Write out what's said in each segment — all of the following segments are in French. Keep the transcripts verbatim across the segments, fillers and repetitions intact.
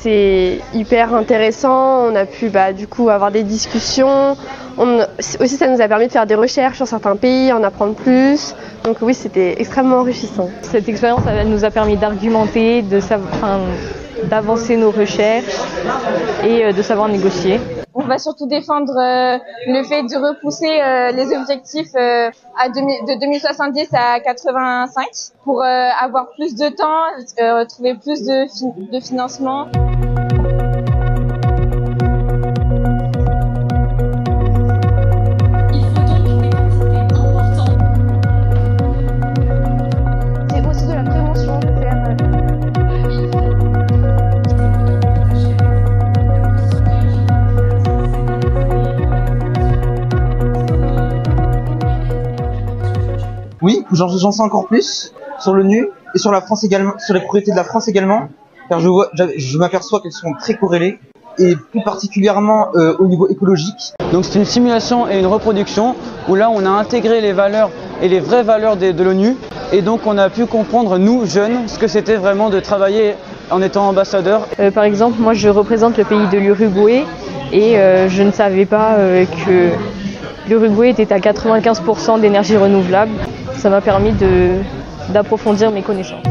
c'était hyper intéressant. On a pu bah, du coup avoir des discussions. On, aussi, ça nous a permis de faire des recherches sur certains pays, en apprendre plus. Donc oui, c'était extrêmement enrichissant. Cette expérience, elle nous a permis d'argumenter, de savoir, enfin, d'avancer nos recherches et de savoir négocier. On va surtout défendre euh, le fait de repousser euh, les objectifs euh, à deux mille, de deux mille soixante-dix à quatre-vingt-cinq pour euh, avoir plus de temps, euh, trouver plus de, fi- de financement. Oui, j'en sais encore plus sur l'ONU et sur la France également, sur les priorités de la France également, car je vois, je m'aperçois qu'elles sont très corrélées et plus particulièrement euh, au niveau écologique. Donc c'est une simulation et une reproduction où là on a intégré les valeurs et les vraies valeurs de, de l'ONU et donc on a pu comprendre, nous jeunes, ce que c'était vraiment de travailler en étant ambassadeur. Euh, par exemple, moi je représente le pays de l'Uruguay et euh, je ne savais pas euh, que l'Uruguay était à quatre-vingt-quinze pour cent d'énergie renouvelable. Ça m'a permis de, d'approfondir mes connaissances.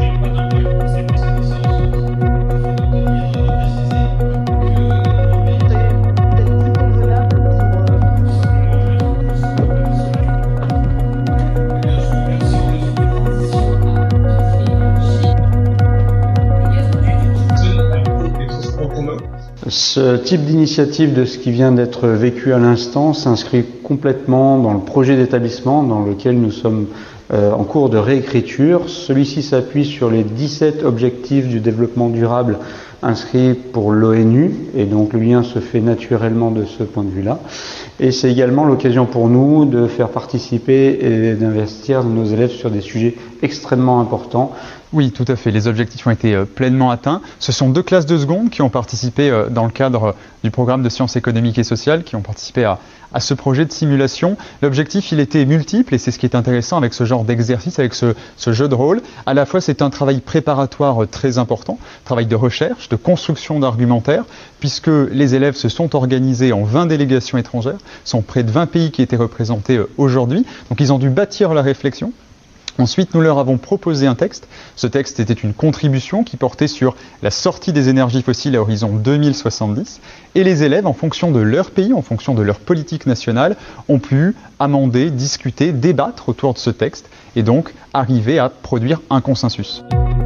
Ce type d'initiative de ce qui vient d'être vécu à l'instant s'inscrit complètement dans le projet d'établissement dans lequel nous sommes euh, en cours de réécriture. Celui-ci s'appuie sur les dix-sept objectifs du développement durable inscrits pour l'ONU et donc le lien se fait naturellement de ce point de vue-là. Et c'est également l'occasion pour nous de faire participer et d'investir nos élèves sur des sujets extrêmement importants. Oui, tout à fait. Les objectifs ont été pleinement atteints. Ce sont deux classes de seconde qui ont participé dans le cadre du programme de sciences économiques et sociales, qui ont participé à, à ce projet de simulation. L'objectif, il était multiple et c'est ce qui est intéressant avec ce genre d'exercice, avec ce, ce jeu de rôle. À la fois, c'est un travail préparatoire très important, travail de recherche, de construction d'argumentaire, puisque les élèves se sont organisés en vingt délégations étrangères, sont près de vingt pays qui étaient représentés aujourd'hui. Donc, ils ont dû bâtir la réflexion. Ensuite, nous leur avons proposé un texte. Ce texte était une contribution qui portait sur la sortie des énergies fossiles à horizon deux mille soixante-dix. Et les élèves, en fonction de leur pays, en fonction de leur politique nationale, ont pu amender, discuter, débattre autour de ce texte et donc arriver à produire un consensus.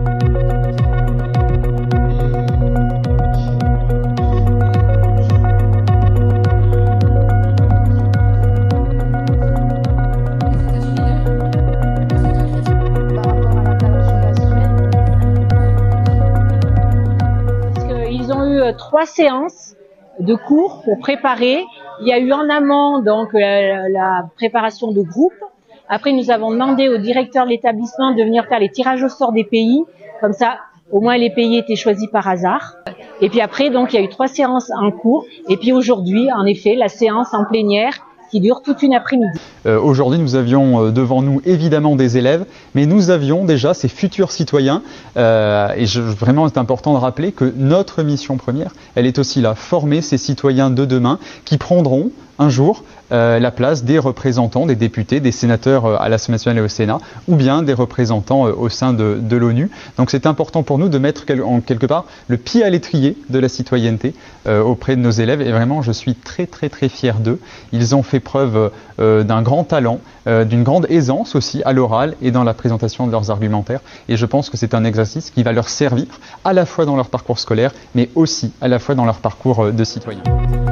Trois séances de cours pour préparer. Il y a eu en amont donc la, la préparation de groupe. Après, nous avons demandé au directeur de l'établissement de venir faire les tirages au sort des pays. Comme ça, au moins les pays étaient choisis par hasard. Et puis après, donc il y a eu trois séances en cours. Et puis aujourd'hui, en effet, la séance en plénière qui dure toute une après-midi. Euh, aujourd'hui, nous avions euh, devant nous évidemment des élèves, mais nous avions déjà ces futurs citoyens. Euh, et je, vraiment, c'est important de rappeler que notre mission première, elle est aussi là, former ces citoyens de demain qui prendront un jour euh, la place des représentants, des députés, des sénateurs euh, à l'Assemblée nationale et au Sénat, ou bien des représentants euh, au sein de, de l'ONU. Donc c'est important pour nous de mettre quel, en quelque part le pied à l'étrier de la citoyenneté euh, auprès de nos élèves. Et vraiment, je suis très très très fier d'eux. Ils ont fait preuve euh, d'un grand talent, euh, d'une grande aisance aussi à l'oral et dans la présentation de leurs argumentaires. Et je pense que c'est un exercice qui va leur servir à la fois dans leur parcours scolaire, mais aussi à la fois dans leur parcours euh, de citoyen.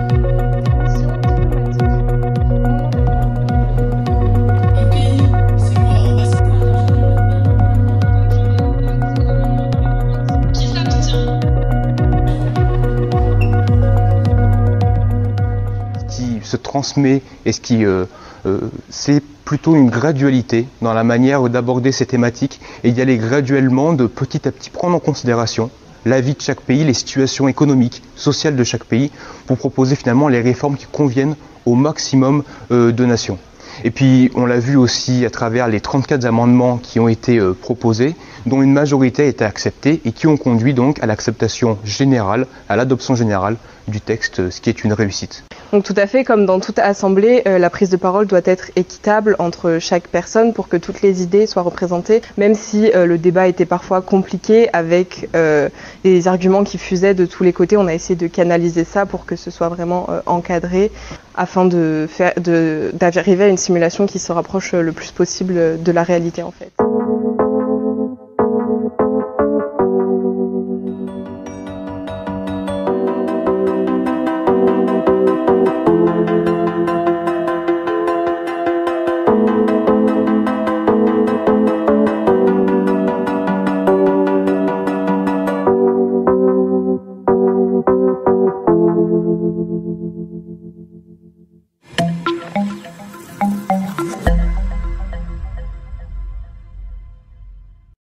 se transmet et ce qui euh, euh, c'est plutôt une gradualité dans la manière d'aborder ces thématiques et d'y aller graduellement, de petit à petit prendre en considération la vie de chaque pays, les situations économiques, sociales de chaque pays pour proposer finalement les réformes qui conviennent au maximum euh, de nations. Et puis on l'a vu aussi à travers les trente-quatre amendements qui ont été euh, proposés, dont une majorité a été acceptée et qui ont conduit donc à l'acceptation générale, à l'adoption générale du texte, ce qui est une réussite. Donc tout à fait, comme dans toute assemblée, euh, la prise de parole doit être équitable entre chaque personne pour que toutes les idées soient représentées, même si euh, le débat était parfois compliqué avec euh, des arguments qui fusaient de tous les côtés. On a essayé de canaliser ça pour que ce soit vraiment euh, encadré afin de faire, de, d'arriver à une simulation qui se rapproche le plus possible de la réalité en fait.